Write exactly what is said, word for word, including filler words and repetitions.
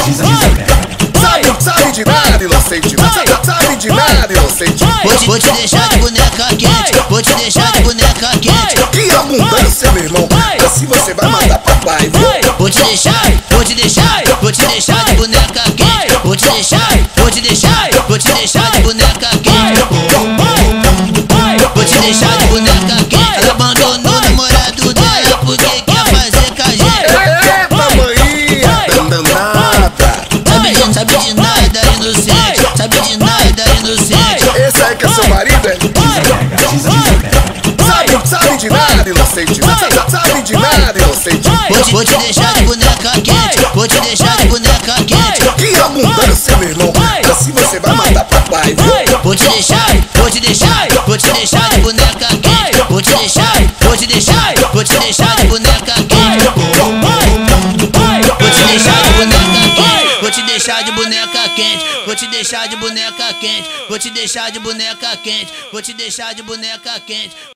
Sabe, sabe de nada, inocente. Sabe de nada, inocente. Vou te, vou te deixar de boneca quente. Vou te deixar de boneca quente. Que abundância, meu irmão. Assim você vai matar papai, viu? Vou te deixar, vou te deixar, vou te deixar de boneca quente. Vou te deixar, vou te deixar, vou te deixar de boneca quente. Vou te deixar de boneca quente. Ela abandonou o namorado dela porque quer fazer com a gente. Eita, maninha, danada. Sabe de, sabe de nada, inocente. Sabe de nada, inocente. Esse aí que é seu marido, é? Sabe, sabe de nada, inocente. Sabe de nada, inocente. Vou te, vou te deixar de boneca quente. Vou te deixar de boneca quente. Que abundância, meu irmão. Assim você vai matar papai, viu? Vou te deixar, vou te deixar, vou te deixar de boneca quente. Vou te deixar, vou te deixar, vou te deixar de boneca quente. Vou te deixar de boneca quente. Vou te deixar de boneca quente. Vou te deixar de boneca quente. Vou te deixar de boneca quente. Vou te deixar de boneca quente.